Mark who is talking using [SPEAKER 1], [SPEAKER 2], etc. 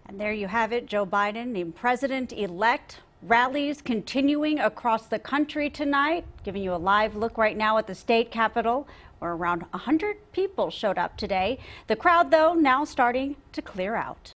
[SPEAKER 1] And there you have it, Joe Biden named president-elect. Rallies continuing across the country tonight, giving you a live look right now at the state capitol, where around 100 people showed up today. The crowd, though, now starting to clear out.